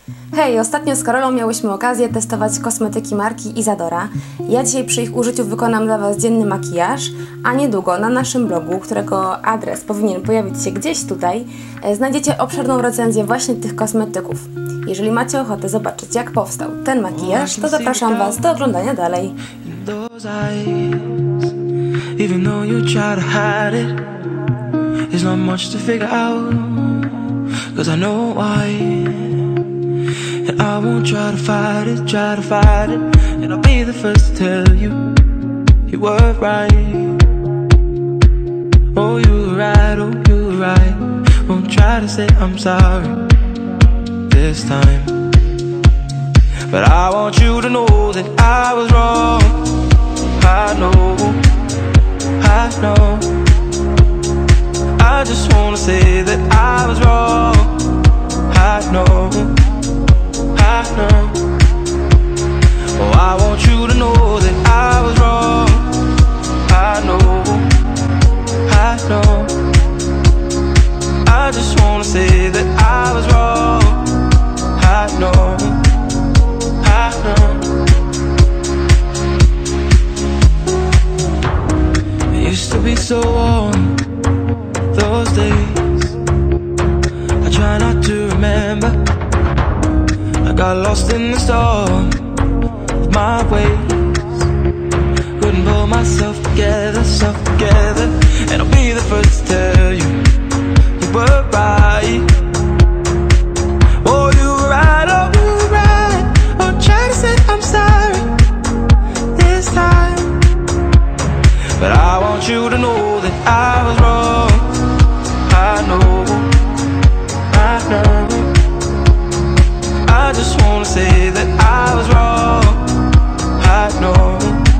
Hej, ostatnio z Karolą miałyśmy okazję testować kosmetyki marki Isadora. Ja dzisiaj przy ich użyciu wykonam dla Was dzienny makijaż, a niedługo na naszym blogu, którego adres powinien pojawić się gdzieś tutaj, znajdziecie obszerną recenzję właśnie tych kosmetyków. Jeżeli macie ochotę zobaczyć, jak powstał ten makijaż, to zapraszam Was do oglądania dalej. Even though you try to hide it, there's not much to figure out, 'cause I know why. And I won't try to fight it, and I'll be the first to tell you, you were right. Oh, you were right, won't try to say I'm sorry this time. But I want you to know that I was wrong. I know I just wanna say that I was wrong. I know oh, I want you to know that I was wrong. I know I just wanna say that I was wrong. I know It used to be so warm, those days I try not to remember. I got lost in the storm of my ways, couldn't pull myself together, and I'll be the first to tell you, you were right. Oh, you were right, oh, try to say I'm sorry this time. But I want you to know that I was wrong. I know I just wanna say that I was wrong. I know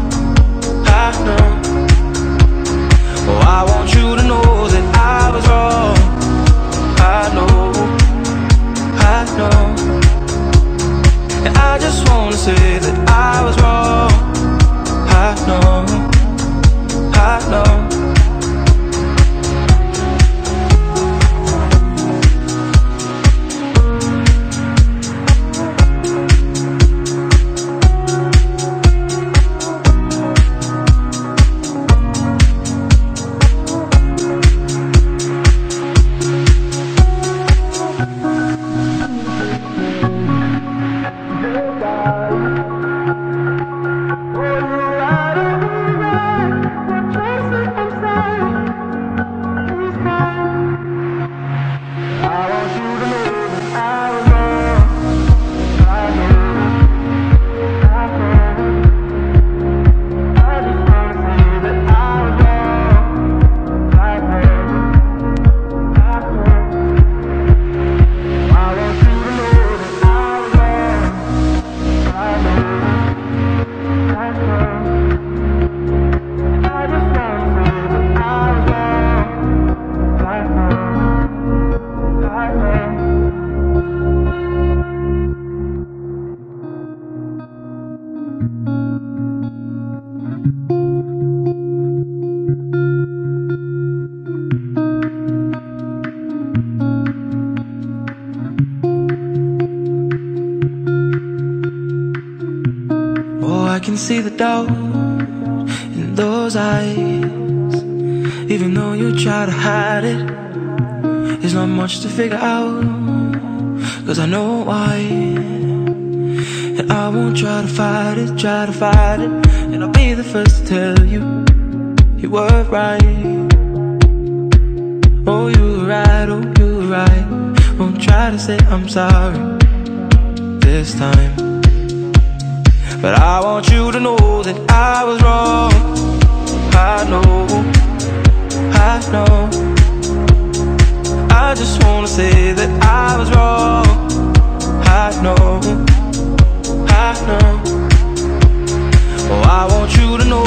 oh, I want you to know that I was wrong. I know and I just wanna say that I was wrong. I know I can see the doubt in those eyes. Even though you try to hide it, there's not much to figure out, 'cause I know why. And I won't try to fight it, and I'll be the first to tell you, you were right. Oh, you were right, won't try to say I'm sorry this time. But I want you to know that I was wrong. I know I just wanna say that I was wrong. I know oh, I want you to know